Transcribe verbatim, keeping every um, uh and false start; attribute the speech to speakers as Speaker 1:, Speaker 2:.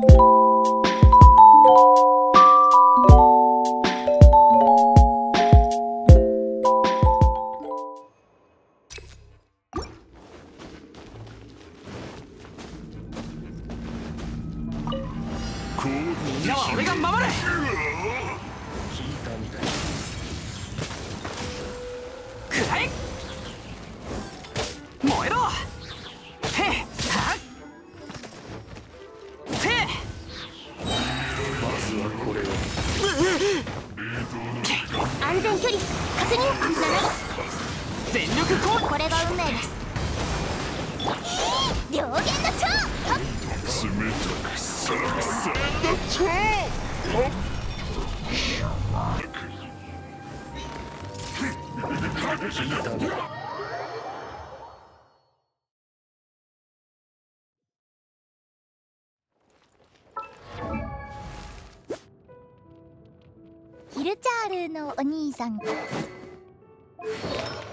Speaker 1: みんなは俺が守る。くらえ、燃えろ。へっはっせえ。
Speaker 2: まずはこれを。
Speaker 3: 安全距離確認。なな
Speaker 1: 全力攻撃。
Speaker 3: これが運命です。両弦の蝶。
Speaker 2: 冷たくさらさんだと。聞いたんだ。
Speaker 3: ヒルチャールのお兄さん。